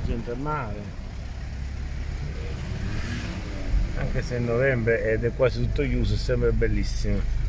gente al mare, anche se è novembre ed è quasi tutto chiuso, è sempre bellissimo.